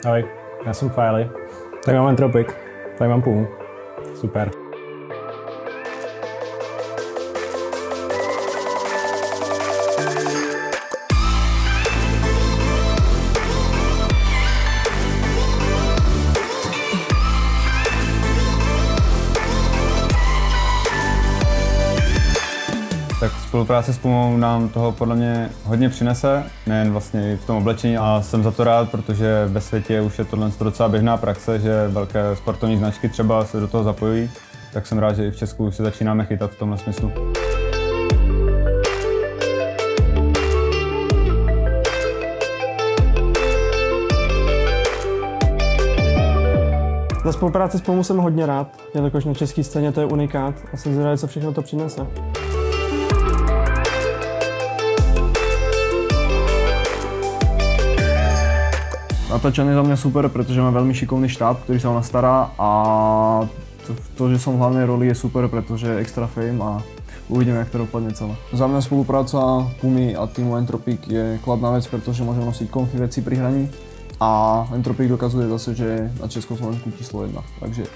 Ahoj, já jsem Fajly. Tady mám Entropik, tady mám Pumu. Super. Tak spolupráce s Pumou nám toho podle mě hodně přinese, nejen vlastně v tom oblečení, a jsem za to rád, protože ve světě už je tohle docela běžná praxe, že velké sportovní značky třeba se do toho zapojují, tak jsem rád, že i v Česku už se začínáme chytat v tomhle smyslu. Za spolupráci s Pumou jsem hodně rád, jelikož na české scéně to je unikát a jsem zvědavý, co všechno to přinese. Natáčan je za mňa super, pretože má veľmi šikovný štáb, ktorý sa o nás stará, a to, že som v hlavnej roli, je super, pretože je extra fame a uvidíme, jak to dopadne celé. Za mňa spolupráca Pumy a týmu Entropik je kladná vec, pretože môžem nosiť konfy veci pri hraní a Entropik dokazuje zase, že je na Československu číslo 1, takže...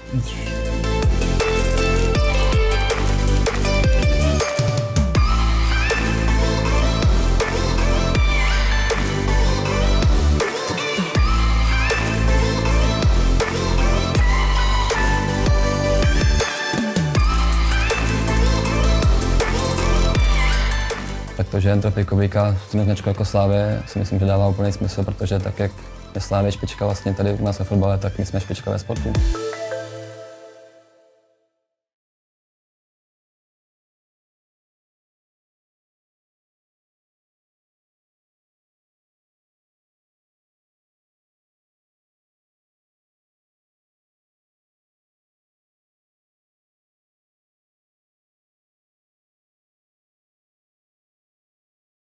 Tak to, že Entropik oblíká stejnou značku jako Slavie, si myslím, že dává úplný smysl, protože tak, jak je Slavie špička vlastně tady u nás ve fotbale, tak my jsme špička ve sportu.